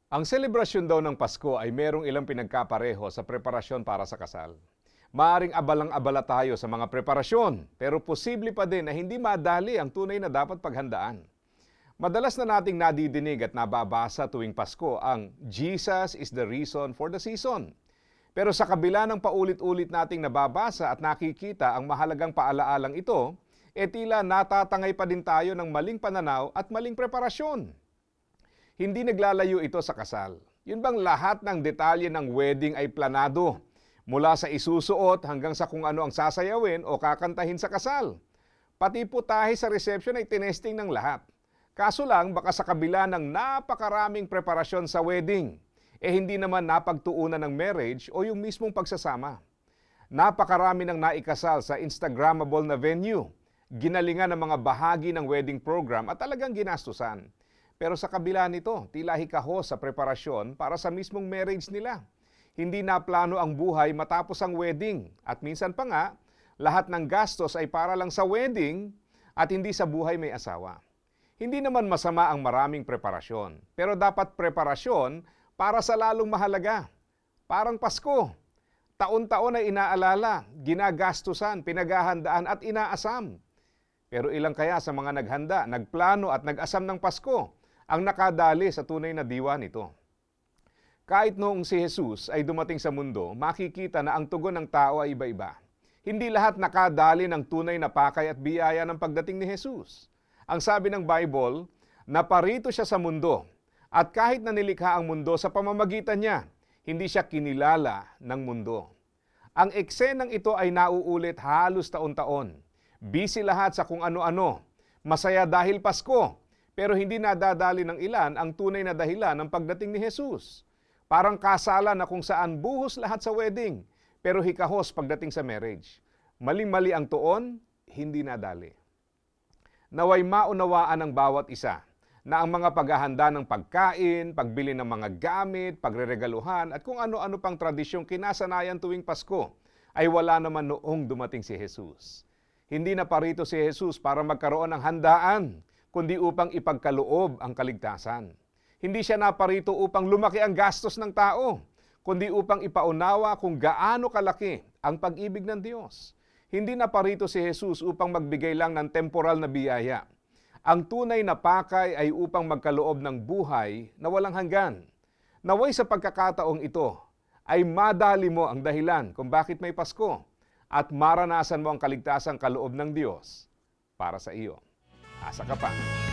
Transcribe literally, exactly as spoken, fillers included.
Ang selebrasyon daw ng Pasko ay merong ilang pinagkapareho sa preparasyon para sa kasal. Maaring abalang-abala tayo sa mga preparasyon, pero posible pa din na hindi madali ang tunay na dapat paghandaan. Madalas na nating nadidinig at nababasa tuwing Pasko ang Jesus is the reason for the season. Pero sa kabila ng paulit-ulit nating nababasa at nakikita ang mahalagang paalaalang ito, e tila natatangay pa din tayo ng maling pananaw at maling preparasyon. Hindi naglalayo ito sa kasal. Yun bang lahat ng detalye ng wedding ay planado? Mula sa isusuot hanggang sa kung ano ang sasayawin o kakantahin sa kasal. Pati putahe sa reception ay tinesting ng lahat. Kaso lang baka sa kabila ng napakaraming preparasyon sa wedding, eh hindi naman napagtuunan ng marriage o yung mismong pagsasama. Napakarami ng naikasal sa Instagrammable na venue. Ginalingan ng mga bahagi ng wedding program at talagang ginastusan. Pero sa kabila nito, tila hikahos sa preparasyon para sa mismong marriage nila. Hindi na plano ang buhay matapos ang wedding. At minsan pa nga, lahat ng gastos ay para lang sa wedding at hindi sa buhay may asawa. Hindi naman masama ang maraming preparasyon. Pero dapat preparasyon para sa lalong mahalaga. Parang Pasko. Taon-taon ay inaalala, ginagastusan, pinaghahandaan at inaasam. Pero ilang kaya sa mga naghanda, nagplano at nag-asam ng Pasko ang nakadali sa tunay na diwa nito? Kahit noong si Jesus ay dumating sa mundo, makikita na ang tugon ng tao ay iba-iba. Hindi lahat nakadali ng tunay na pakay at biyaya ng pagdating ni Jesus. Ang sabi ng Bible, naparito siya sa mundo at kahit na nilikha ang mundo sa pamamagitan niya, hindi siya kinilala ng mundo. Ang eksenang ito ay nauulit halos taon-taon. Busy lahat sa kung ano-ano. Masaya dahil Pasko, pero hindi nadadali ng ilan ang tunay na dahilan ng pagdating ni Jesus. Parang kasalan na kung saan buhos lahat sa wedding, pero hikahos pagdating sa marriage. Mali-mali ang tuon, hindi nadali. Naway maunawaan ng bawat isa na ang mga paghahanda ng pagkain, pagbili ng mga gamit, pagreregaluhan at kung ano-ano pang tradisyong kinasanayan tuwing Pasko ay wala naman noong dumating si Jesus. Hindi na parito si Jesus para magkaroon ng handaan, kundi upang ipagkaloob ang kaligtasan. Hindi siya naparito upang lumaki ang gastos ng tao, kundi upang ipaunawa kung gaano kalaki ang pag-ibig ng Diyos. Hindi naparito si Jesus upang magbigay lang ng temporal na biyaya. Ang tunay na pakay ay upang magkaloob ng buhay na walang hanggan. Naway sa pagkakataong ito, ay madali mo ang dahilan kung bakit may Pasko at maranasan mo ang kaligtasang kaloob ng Diyos para sa iyo. Asa ka pa.